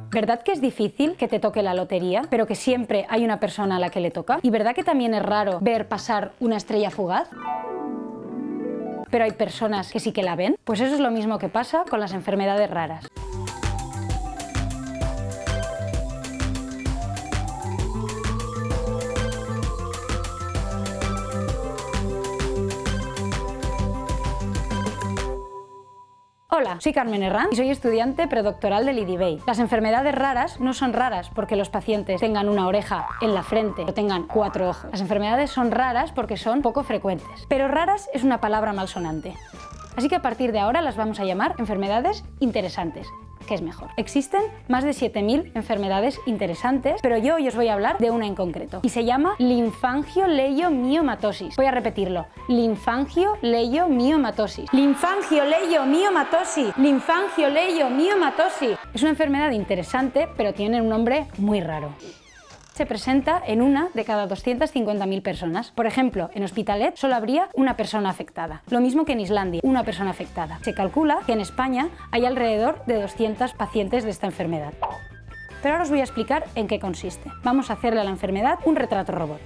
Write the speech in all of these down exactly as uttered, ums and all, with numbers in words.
¿Verdad que es difícil que te toque la lotería, pero que siempre hay una persona a la que le toca? ¿Y verdad que también es raro ver pasar una estrella fugaz? ¿Pero hay personas que sí que la ven? Pues eso es lo mismo que pasa con las enfermedades raras. Hola, soy Carmen Herranz y soy estudiante predoctoral del I D I B E I. Las enfermedades raras no son raras porque los pacientes tengan una oreja en la frente o tengan cuatro ojos. Las enfermedades son raras porque son poco frecuentes. Pero raras es una palabra malsonante. Así que a partir de ahora las vamos a llamar enfermedades interesantes, que es mejor. Existen más de siete mil enfermedades interesantes, pero yo hoy os voy a hablar de una en concreto y se llama linfangioleiomyomatosis. Voy a repetirlo: linfangioleiomyomatosis. Linfangioleiomyomatosis. Linfangioleiomyomatosis. Es una enfermedad interesante, pero tiene un nombre muy raro. Se presenta en una de cada doscientas cincuenta mil personas. Por ejemplo, en Hospitalet solo habría una persona afectada. Lo mismo que en Islandia, una persona afectada. Se calcula que en España hay alrededor de doscientos pacientes de esta enfermedad. Pero ahora os voy a explicar en qué consiste. Vamos a hacerle a la enfermedad un retrato robot.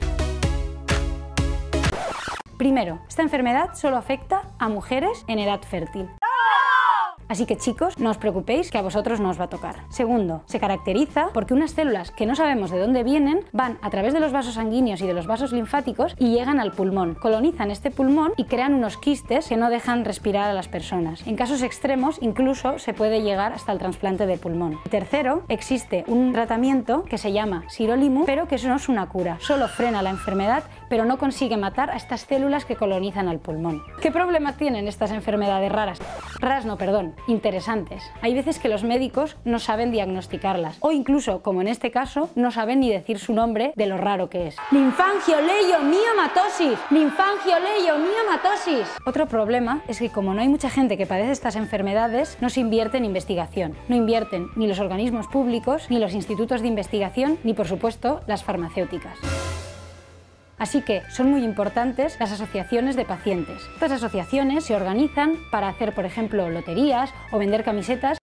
Primero, esta enfermedad solo afecta a mujeres en edad fértil. Así que chicos, no os preocupéis que a vosotros no os va a tocar. Segundo, se caracteriza porque unas células que no sabemos de dónde vienen van a través de los vasos sanguíneos y de los vasos linfáticos y llegan al pulmón, colonizan este pulmón y crean unos quistes que no dejan respirar a las personas. En casos extremos incluso se puede llegar hasta el trasplante de pulmón. Tercero, existe un tratamiento que se llama sirolimus, pero que eso no es una cura, solo frena la enfermedad pero no consigue matar a estas células que colonizan al pulmón. ¿Qué problemas tienen estas enfermedades raras? Raras no, perdón, interesantes. Hay veces que los médicos no saben diagnosticarlas o incluso, como en este caso, no saben ni decir su nombre de lo raro que es. Linfangioleiomyomatosis. Linfangioleiomyomatosis. Otro problema es que como no hay mucha gente que padece estas enfermedades, no se invierte en investigación. No invierten ni los organismos públicos, ni los institutos de investigación, ni por supuesto las farmacéuticas. Así que son muy importantes las asociaciones de pacientes. Estas asociaciones se organizan para hacer, por ejemplo, loterías o vender camisetas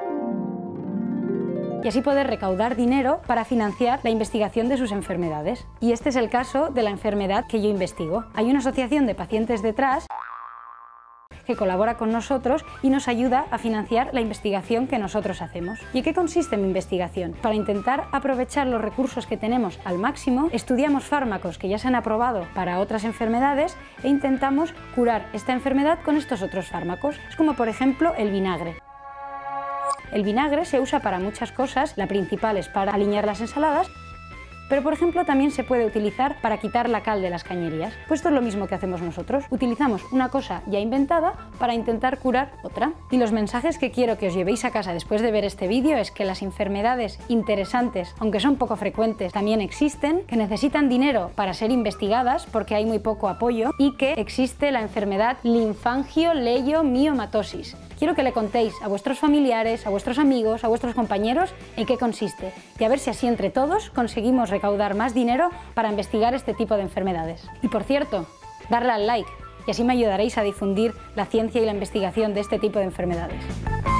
y así poder recaudar dinero para financiar la investigación de sus enfermedades. Y este es el caso de la enfermedad que yo investigo. Hay una asociación de pacientes detrás que colabora con nosotros y nos ayuda a financiar la investigación que nosotros hacemos. ¿Y en qué consiste mi investigación? Para intentar aprovechar los recursos que tenemos al máximo, estudiamos fármacos que ya se han aprobado para otras enfermedades e intentamos curar esta enfermedad con estos otros fármacos. Es como por ejemplo el vinagre. El vinagre se usa para muchas cosas, la principal es para aliñar las ensaladas, pero por ejemplo también se puede utilizar para quitar la cal de las cañerías. Pues esto es lo mismo que hacemos nosotros. Utilizamos una cosa ya inventada para intentar curar otra. Y los mensajes que quiero que os llevéis a casa después de ver este vídeo es que las enfermedades interesantes, aunque son poco frecuentes, también existen, que necesitan dinero para ser investigadas porque hay muy poco apoyo y que existe la enfermedad linfangioleiomyomatosis. Quiero que le contéis a vuestros familiares, a vuestros amigos, a vuestros compañeros en qué consiste y a ver si así entre todos conseguimos recaudar más dinero para investigar este tipo de enfermedades. Y por cierto, darle al like y así me ayudaréis a difundir la ciencia y la investigación de este tipo de enfermedades.